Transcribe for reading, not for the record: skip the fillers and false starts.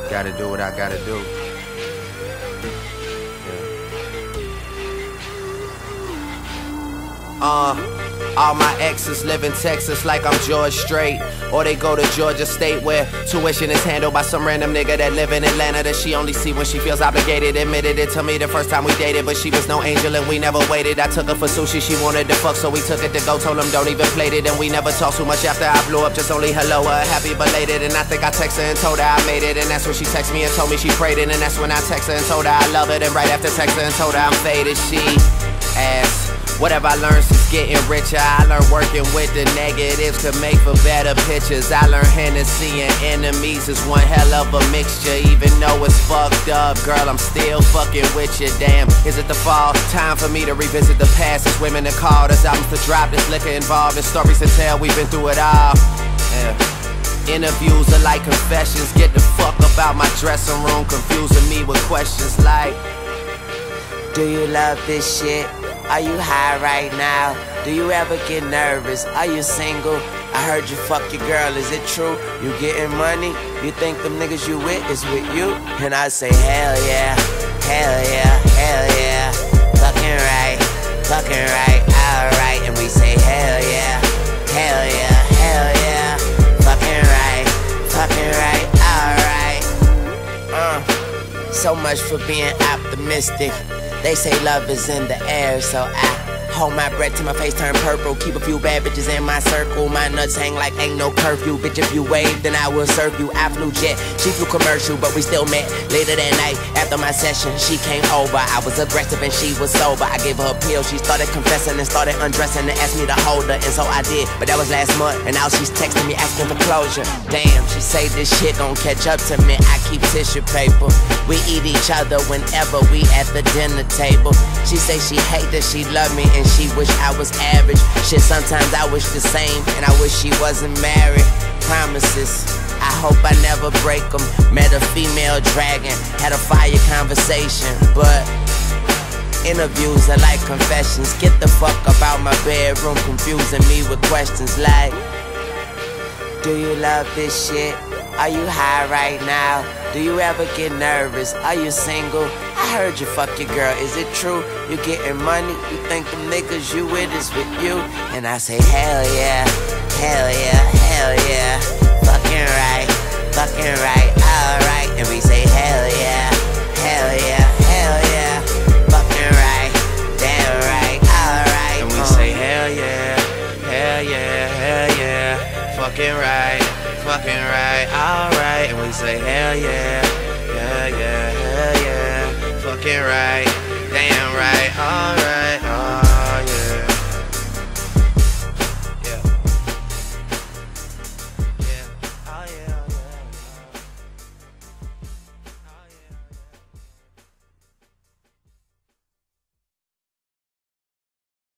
Gotta do what I gotta do. All my exes live in Texas like I'm George Strait, or they go to Georgia State where tuition is handled by some random nigga that live in Atlanta that she only see when she feels obligated. Admitted it to me the first time we dated, but she was no angel and we never waited. I took her for sushi, she wanted to fuck, so we took it to go. Told him don't even plate it, and we never talked too much after I blew up. Just only hello, happy belated. And I think I texted her and told her I made it, and that's when she texted me and told me she prayed it. And that's when I texted her and told her I love it, and right after texting her and told her I'm faded, she asked, what have I learned since getting richer? I learned working with the negatives to make for better pictures. I learned Hennessy and enemies is one hell of a mixture. Even though it's fucked up, girl, I'm still fucking with you. Damn, is it the fall? Time for me to revisit the past. It's women that called us albums to drop. There's liquor involved, there's stories to tell. We've been through it all. Yeah. Interviews are like confessions. Get the fuck up out my dressing room, confusing me with questions like, do you love this shit? Are you high right now? Do you ever get nervous? Are you single? I heard you fuck your girl, is it true? You getting money? You think them niggas you with is with you? And I say hell yeah, hell yeah, hell yeah. Fucking right, alright. And we say hell yeah, hell yeah, hell yeah. Fucking right, alright. So much for being optimistic. They say love is in the air, so I hold my breath till my face turn purple. Keep a few bad bitches in my circle. My nuts hang like ain't no curfew. Bitch, if you wave, then I will serve you. I flew jet, she flew commercial, but we still met. Later that night, after my session, she came over. I was aggressive and she was sober. I gave her a pill, she started confessing and started undressing and asked me to hold her, and so I did. But that was last month, and now she's texting me asking for closure. Damn, she say this shit gon' catch up to me. I keep tissue paper. We eat each other whenever we at the dinner table. She say she hate that she love me and she wish I was average. Shit, sometimes I wish the same, and I wish she wasn't married. Promises, I hope I never break them. Met a female dragon, had a fire conversation, but interviews are like confessions. Get the fuck up out my bedroom, confusing me with questions like, do you love this shit? Are you high right now? Do you ever get nervous? Are you single? I heard you fuck your girl, is it true? You getting money? You think them niggas you with is with you? And I say hell yeah, hell yeah, hell yeah. Fucking right, alright. And we say hell yeah, hell yeah, hell yeah. Fucking right, damn right, alright. And we say hell yeah, hell yeah, hell yeah. Fucking right, alright. And we say hell yeah, yeah, yeah, hell yeah. Fucking right, damn right, alright.